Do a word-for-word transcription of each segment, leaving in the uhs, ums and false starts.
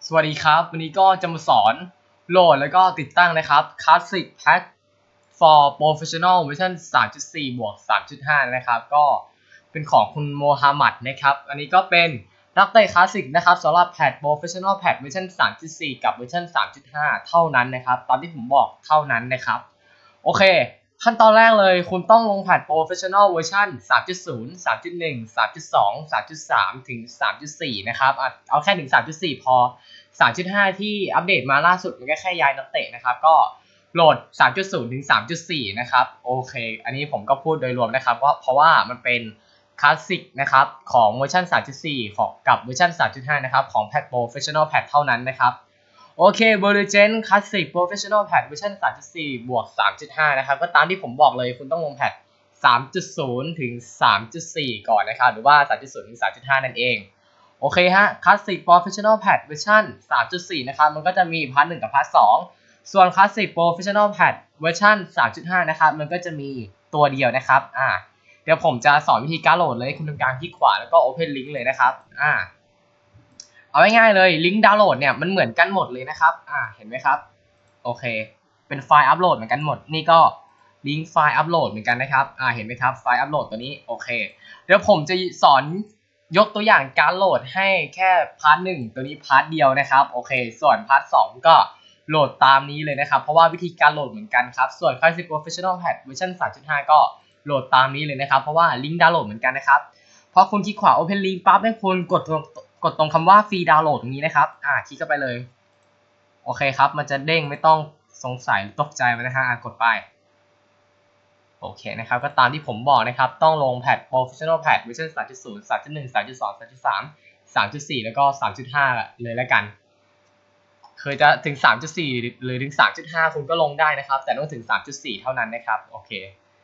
สวัสดีครับวันนี้ก็จะมาสอนโหลดแล้วก็ติดตั้งนะครับ Classic Pack for Professional เวอร์ชัน สามจุดสี่ บวก สามจุดห้า นะครับก็เป็นของคุณโมฮัมหมัดนะครับอันนี้ก็เป็นนักเตะคลาสสิกนะครับสำหรับแพท Professional Pack เวอร์ชัน สามจุดสี่ กับเวอร์ชัน สามจุดห้า เท่านั้นนะครับตามที่ผมบอกเท่านั้นนะครับโอเคขั้นตอนแรกเลยคุณต้องลงแพท Professional เวอร์ชัน สามจุดศูนย์ สามจุดหนึ่ง สามจุดสอง สามจุดสาม ถึง สามจุดสี่ นะครับเอาแค่ถึง สามจุดสี่ พอ สามจุดห้า ที่อัปเดตมาล่าสุดมันก็แค่ย้ายนักเตะนะครับก็โหลด สามจุดศูนย์ ถึง สามจุดสี่ นะครับโอเคอันนี้ผมก็พูดโดยรวมนะครับว่าเพราะว่ามันเป็นคลาสสิกนะครับของเวอร์ชัน สามจุดสี่ ของกับเวอร์ชัน สามจุดห้า นะครับของ Pack Professional Pack เท่านั้นนะครับโอเค Vergent Classic Professional Pack เวอร์ชัน สามจุดสี่ บวก สามจุดห้า นะครับก็ตามที่ผมบอกเลยคุณต้องลงแพท สามจุดศูนย์ ถึง สามจุดสี่ ก่อนนะครับหรือว่า สามจุดศูนย์ ถึง สามจุดห้า นั่นเองโอเคฮะ Classic Professional Pack เวอร์ชัน สามจุดสี่ นะครับมันก็จะมีพาร์ทหนึ่งกับพาร์ทสองส่วน Classic Professional Pack เวอร์ชัน สามจุดห้า นะครับมันก็จะมีตัวเดียวนะครับอ่าเดี๋ยวผมจะสอนวิธีการโหลดเลยคุณทำการคลิกขวาแล้วก็ Open Link เลยนะครับอ่าเอาง่ายๆเลยลิงก์ดาวน์โหลดเนี่ยมันเหมือนกันหมดเลยนะครับอ่าเห็นไหมครับโอเคเป็นไฟล์อัปโหลดเหมือนกันหมดนี่ก็ลิงก์ไฟล์อัปโหลดเหมือนกันนะครับอ่าเห็นไหมครับไฟล์อัปโหลดตัวนี้โอเคเดี๋ยวผมจะสอนยกตัวอย่างการโหลดให้แค่พาร์ทหนึ่งตัวนี้พาร์ทเดียวนะครับโอเคส่วนพาร์ทสองก็โหลดตามนี้เลยนะครับเพราะว่าวิธีการโหลดเหมือนกันครับส่วน Classic Professional Pack เวอร์ชัน สามจุดห้า ก็โหลดตามนี้เลยนะครับเพราะว่าลิงก์ดาวน์โหลดเหมือนกันนะครับพอคุณคลิกขวา Open Link ปั๊บให้คุณกดตรงกดตรงคำว่าฟรีดาวน์โหลดตรงนี้นะครับอ่าคลิกเข้าไปเลยโอเคครับมันจะเด้งไม่ต้องสงสัยตกใจไปนะฮะกดไปโอเคนะครับก็ตามที่ผมบอกนะครับต้องลงแพท Professional Pack เวอร์ชัน สามจุดศูนย์ สามจุดหนึ่ง สามจุดสอง สามจุดสาม สามจุดสี่ แล้วก็ สามจุดห้า เลยแล้วกันเคยจะถึง สามจุดสี่ หรือถึง สามจุดห้า คุณก็ลงได้นะครับแต่ต้องถึง สามจุดสี่ เท่านั้นนะครับโอเค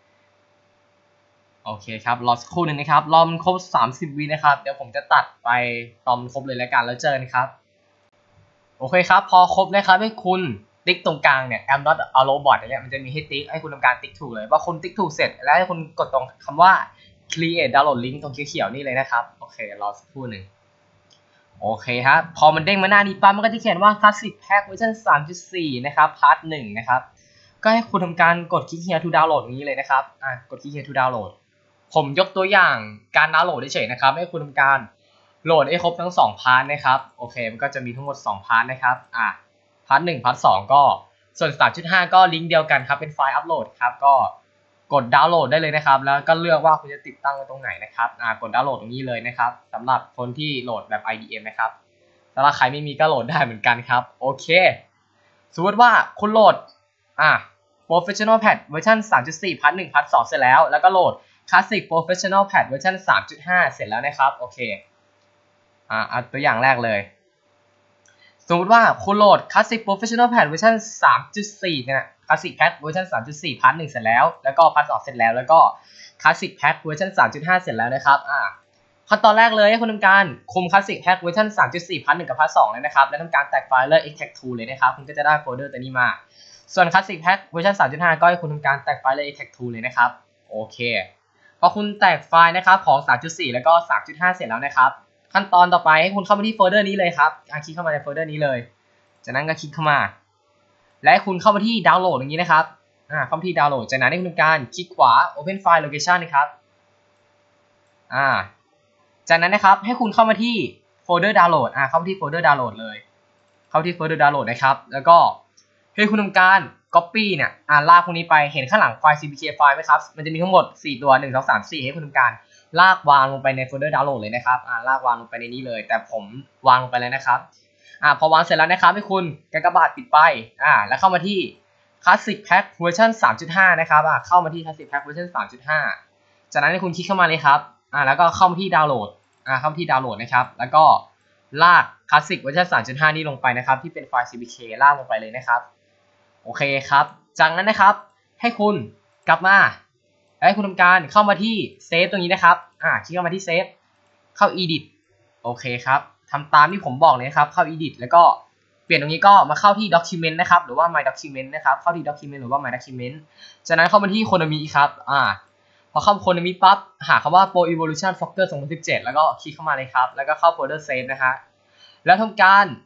โอเคครับรอสักครู่หนึ่งนะครับรอมันครบสามสิบวินะครับเดี๋ยวผมจะตัดไปตอนครบเลยแล้วกันแล้วเจอกันครับโอเคครับพอครบนะครับให้คุณติ๊กตรงกลางเนี่ย am not a robot เนี่ยมันจะมีให้ติ๊กให้คุณทำการติ๊กถูกเลยว่าคุณติ๊กถูกเสร็จแล้วให้คุณกดตรงคำว่า create download link ตรงเขียวๆนี่เลยนะครับโอเครอสักครู่หนึ่งโอเคครับพอมันเด้งมาหน้านี้ปั๊บมันก็จะเขียนว่า Classic Pack เวอร์ชัน สามจุดสี่ นะครับพาร์ทหนึ่งนะครับก็ให้คุณทำการกดคลิก here to download อย่างนี้เลยนะครับอ่ะกดคลิก here to download ผมยกตัวอย่างการดาวน์โหลดเฉยๆนะครับให้คุณทำการโหลดให้ครบทั้งสองพาร์ทนะครับโอเคมันก็จะมีทั้งหมดสองพาร์ทนะครับอ่ะพาร์ทหนึ่งพาร์ทสองก็ส่วน สามจุดห้า ก็ลิงก์เดียวกันครับเป็นไฟล์อัปโหลดครับก็กดดาวน์โหลดได้เลยนะครับแล้วก็เลือกว่าคุณจะติดตั้งไว้ตรงไหนนะครับอ่ากดดาวน์โหลดตรงนี้เลยนะครับสำหรับคนที่โหลดแบบ ไอ ดี เอ็ม นะครับสำหรับใครไม่มีก็โหลดได้เหมือนกันครับโอเคสมมติว่าคุณโหลดอ่ะ Professional Pack เวอร์ชัน สามจุดสี่ พาร์ทหนึ่งพาร์ทสองเสร็จแล้วแล้วก็โหลด Classic Professional Pack เวอร์ชัน สามจุดห้า เสร็จแล้วนะครับโอเคอ่าตัวอย่างแรกเลยสมมติว่าคุณโหลด Classic Professional Pack เวอร์ชัน สามจุดสี่ เนี่ย Classic Pack เวอร์ชัน สามจุดสี่ พาร์ทหนึ่งเสร็จแล้วแล้วก็พาร์ทสองเสร็จแล้วแล้วก็ Classic Pack เวอร์ชัน สามจุดห้า เสร็จแล้วนะครับอ่าขั้นตอนแรกเลยให้คุณทำการคุม Classic Pack เวอร์ชัน สามจุดสี่ พาร์ทหนึ่งกับพาร์ทสองเลยนะครับแล้วทำการแตกไฟล์เลย extract to เลยนะครับคุณก็จะได้โฟลเดอร์ตัวนี้มาส่วน Classic Pack เวอร์ชัน สามจุดห้า ก็ให้คุณทำการแตกไฟล์เลย extract to เลยนะครับโอเคพอคุณแตกไฟล์นะครับของ สามจุดสี่ แล้วก็ สามจุดห้า เสร็จแล้วนะครับขั้นตอนต่อไปให้คุณเข้ามาที่โฟลเดอร์นี้เลยครับคลิกเข้ามาในโฟลเดอร์นี้เลยจากนั้นก็คลิกเข้ามาและคุณเข้ามาที่ดาวน์โหลดอย่างนี้นะครับอ่าเข้ามาที่ดาวน์โหลดจากนั้นให้คุณทำการคลิกขวา Open File Location นะครับอ่าจากนั้นนะครับให้คุณเข้ามาที่โฟลเดอร์ดาวน์โหลดอ่าเข้ามาที่โฟลเดอร์ดาวน์โหลดเลยเข้าที่โฟลเดอร์ดาวน์โหลดนะครับแล้วก็ให้คุณทำการ Copy เนี่ยอ่าลากพวกนี้ไปเห็นข้างหลังไฟล์ ซี พี เค ไฟล์ไหมครับมันจะมีทั้งหมดสี่ตัวหนึ่ง สอง สาม สี่ให้คุณทำการลากวางลงไปในโฟลเดอร์ดาวน์โหลดเลยนะครับอ่าลากวางลงไปในนี้เลยแต่ผมวางลงไปแล้วนะครับอ่าพอวางเสร็จแล้วนะครับให้คุณกากบาทปิดไปอ่าแล้วเข้ามาที่ Classic Pack เวอร์ชัน สามจุดห้า นะครับอ่าเข้ามาที่ Classic Pack เวอร์ชัน สามจุดห้า จากนั้นให้คุณคลิกเข้ามาเลยครับอ่าแล้วก็เข้ามาที่ดาวน์โหลดอ่าเข้ามาที่ดาวน์โหลดนะครับแล้วก็ลาก Classic เวอร์ชัน สามจุดห้า นี่ลงไปนะครับที่เป็นไฟล์ ซี พี เค ลากลงไปเลยนะครับโอเคครับจากนั้นนะครับให้คุณกลับมาให้คุณทำการเข้ามาที่เซฟตรงนี้นะครับอ่าคลิกเข้ามาที่เซฟเข้า Edit โอเคครับทำตามที่ผมบอกเลยครับเข้า Edit แล้วก็เปลี่ยนตรงนี้ก็มาเข้าที่ Document นะครับหรือว่า My Document นะครับเข้าที่ Document หรือว่า My Document จากนั้นเข้ามาที่ Konami ครับอ่าพอเข้า Konami ปั๊บหาคำว่า Pro Evolution Soccer สองพันสิบเจ็ดแล้วก็คลิกเข้ามาเลยครับแล้วก็เข้าโฟลเดอร์เซฟนะฮะแล้วทำการ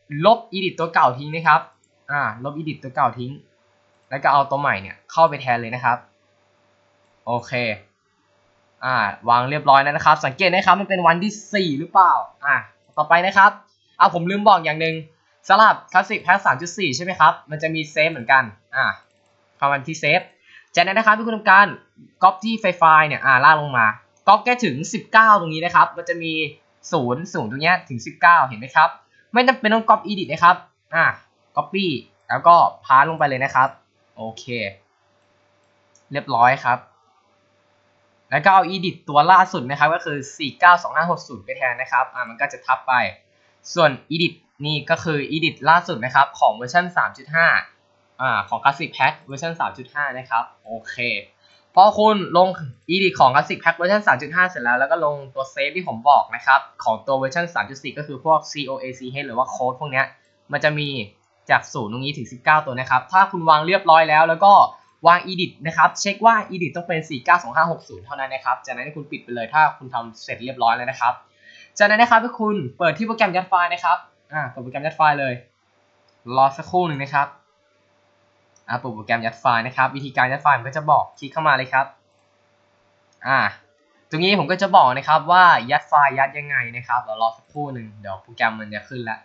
ลบ edit ตัวเก่าทิ้งนะครับอ่าลบ edit ตัวเก่าทิ้งแล้วก็เอาตัวใหม่เนี่ยเข้าไปแทนเลยนะครับโอเคอ่าวางเรียบร้อยแล้วนะครับสังเกตนะครับมันเป็นวันที่สี่หรือเปล่าอ่าต่อไปนะครับอ่าผมลืมบอกอย่างหนึ่งสำหรับ Classic Patch สามจุดสี่ ใช่ไหมครับมันจะมีเซฟเหมือนกันอ่าเข้ามาที่เซฟจากนั้นนะครับที่คุณทำการก๊อปที่ไฟล์เนี่ยอ่าลากลงมาก๊อปแค่ถึงสิบเก้าตรงนี้นะครับมันจะมีศูนย์ ศูนย์ตรงนี้ถึงสิบเก้าเห็นไหมครับไม่จำเป็นต้องก๊อป edit นะครับอ่า copy แล้วก็พาสลงไปเลยนะครับโอเคเรียบร้อยครับแล้วก็เอา edit ตัวล่าสุดนะครับก็คือ สี่เก้าสองห้าหกศูนย์ ไปแทนนะครับอ่ามันก็จะทับไปส่วน edit นี่ก็คือ edit ล่าสุดนะครับของเวอร์ชัน สามจุดห้า อ่าของ Classic Patch เวอร์ชัน สามจุดห้า นะครับโอเคพอคุณลง edit ของ Classic Patch เวอร์ชัน สามจุดห้า เสร็จแล้วแล้วก็ลงตัวเซฟที่ผมบอกนะครับของตัวเวอร์ชัน สามจุดสี่ ก็คือพวก ซี โอ เอ ซี เอช หรือว่าโค้ดพวกเนี้ยมันจะมีจากศูนย์ตรงนี้ถึงสิบเก้าตัวนะครับถ้าคุณวางเรียบร้อยแล้วแล้วก็วาง edit นะครับเช็คว่า edit ต้องเป็น สี่เก้าสองห้าหกศูนย์ เท่านั้นนะครับจากนั้นให้คุณปิดไปเลยถ้าคุณทำเสร็จเรียบร้อยแล้วนะครับจากนั้นนะครับให้คุณเปิดที่โปรแกรมยัดไฟล์นะครับอ่าเปิดโปรแกรมยัดไฟล์เลยรอสักครู่หนึ่งนะครับอ่าเปิดโปรแกรมยัดไฟล์นะครับวิธีการยัดไฟล์มันก็จะบอกคลิกเข้ามาเลยครับอ่าตรงนี้ผมก็จะบอกนะครับว่ายัดไฟล์ยัดยังไงนะครับเดี๋ยวรอสักครู่หนึ่งเดี๋ยวโปรแกรมมันจะขึ้นแล้ว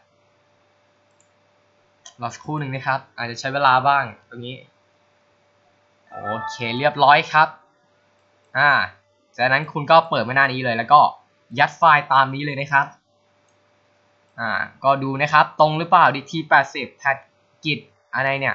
รอสักครู่หนึ่งนะครับอาจจะใช้เวลาบ้างตรงนี้โอเคเรียบร้อยครับอ่าจากนั้นคุณก็เปิดมาหน้านี้เลยแล้วก็ยัดไฟล์ตามนี้เลยนะครับอ่าก็ดูนะครับตรงหรือเปล่า ดี ที แปดสิบ แพทกิจอะไรเนี่ย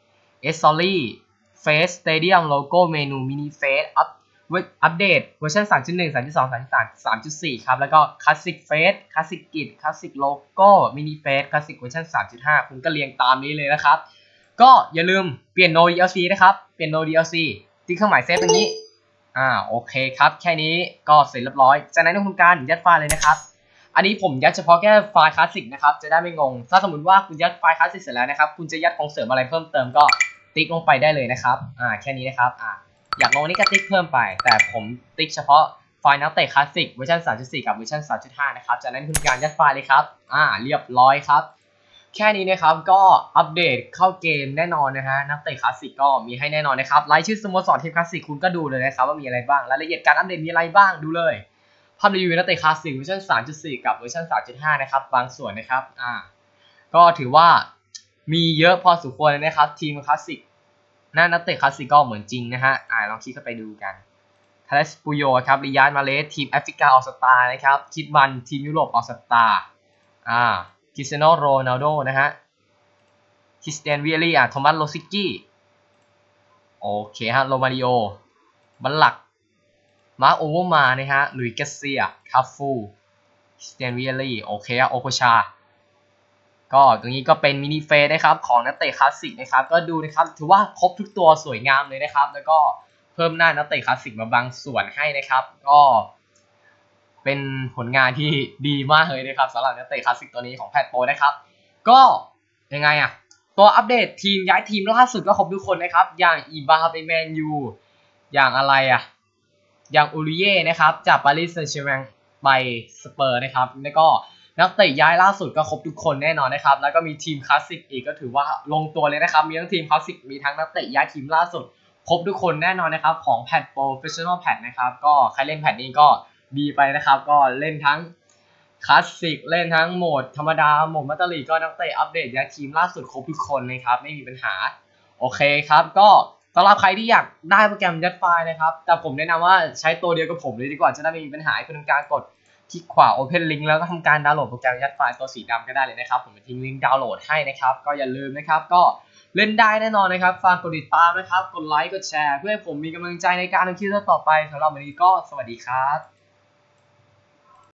S Sorry Face Stadium Logo Menu Mini Face อัปอัปเดตเวอร์ชัน สามจุดหนึ่ง สามจุดสอง สามจุดสาม สามจุดสี่ ครับแล้วก็ Classic Face Classic Git Classic Logo Mini Face Classic เวอร์ชัน สามจุดห้า คุณก็เรียงตามนี้เลยนะครับก็อย่าลืมเปลี่ยน No ดี แอล ซี นะครับเปลี่ยน No ดี แอล ซี ที่เครื่องหมายเซฟตรงนี้อ่าโอเคครับแค่นี้ก็เสร็จเรียบร้อยจากนั้นทำการยัดไฟล์เลยนะครับอันนี้ผมยัดเฉพาะแค่ไฟล์คลาสสิกนะครับจะได้ไม่งงถ้าสมมติว่าคุณยัดไฟล์คลาสสิกเสร็จแล้วนะครับคุณจะยัดของเสริมอะไรเพิ่มเติมก็ติ๊กลงไปได้เลยนะครับอ่าแค่นี้นะครับอ่าอยากลงนี้ก็ติ๊กเพิ่มไปแต่ผมติ๊กเฉพาะไฟล์นักเตะคลาสสิกเวอร์ชัน สามจุดสี่ กับเวอร์ชัน สามจุดห้า นะครับจากนั้นคุณการยัดไฟล์เลยครับอ่าเรียบร้อยครับแค่นี้นะครับก็อัปเดตเข้าเกมแน่นอนนะฮะนักเตะคลาสสิกก็มีให้แน่นอนนะครับรายชื่อสโมสรทีมคลาสสิกคุณก็ดูเลยนะครับว่ามีอะไรบ้างรายละเอียดการอัปเดตมีอะไรบ้างดูเลยภาพรีวิวนักเตะคลาสสิกเวอร์ชัน สามจุดสี่ กับเวอร์ชัน สามจุดห้า นะครับบางส่วนนะครับอ่าก็ถือว่ามีเยอะพอสมควรเลยนะครับทีมคลาสสิกหน้านักเตะคลาสสิกก็เหมือนจริงนะฮะอ่าลองคลิกเข้าไปดูกันทาเลสปูโยครับริยาดมาเลสทีมแอฟริกาออสตานะครับคิดมันทีมยุโรปออสตาอ่าคริสเตียโนโรนัลโดนะฮะคริสเตียนวิเอรี่อ่ะโทมัสโรซิกี้โอเคฮะโรมาริโอบัลลักมาร์คโอเวอร์มานะฮะลุยเกเซียคาฟูคริสเตียนวิเอรี่โอเคโอโคชาก็ตรงนี้ก็เป็นมินิเฟสนะครับของนักเตะคลาสสิกนะครับก็ดูนะครับถือว่าครบทุกตัวสวยงามเลยนะครับแล้วก็เพิ่มหน้านักเตะคลาสสิกมาบางส่วนให้นะครับก็เป็นผลงานที่ดีมากเลยนะครับสำหรับนักเตะคลาสสิกตัวนี้ของแพทโปนะครับก็ยังไงอะตัวอัปเดตทีมย้ายทีมล่าสุดก็ครบทุกคนนะครับอย่างอีบาไปแมนยูอย่างอะไรอะอย่างอูริเย่นะครับจากปารีสแซงต์แชร์แมงไปสเปอร์นะครับแล้วก็นักเตะย้ายล่าสุดก็ครบทุกคนแน่นอนนะครับแล้วก็มีทีมคลาสสิกอีกก็ถือว่าลงตัวเลยนะครับมีทั้งทีมคลาสสิกมีทั้งนักเตะย้ายทีมล่าสุดครบทุกคนแน่นอนนะครับของแพทโปรเฟชชั่นอลแพทนะครับก็ใครเล่นแพทนี้ก็ดีไปนะครับก็เล่นทั้งคลาสสิกเล่นทั้งโหมดธรรมดาโหมดมัตเตอร์ลีก็นักเตะอัปเดตย้ายทีมล่าสุดครบทุกคนนะครับไม่มีปัญหาโอเคครับก็สำหรับใครที่อยากได้โปรแกรมยัดไฟล์นะครับแต่ผมแนะนำว่าใช้ตัวเดียวกับผมเลยดีกว่าจะได้ไม่มีปัญหาคุณทำการกดคลิกขวา Open Link แล้วก็ทำการดาวน์โหลดโปรแกรมยัดไฟล์ตัวสีดำก็ได้เลยนะครับผมจะทิ้งลิงก์ดาวน์โหลดให้นะครับก็อย่าลืมนะครับก็เล่นได้แน่นอนนะครับฝากกดติดตามนะครับกดไลค์กดแชร์เพื่อให้ผมมีกำลังใจในการทำคลิปต่อไปสำหรับวันนี้ก็สวัสดีครับ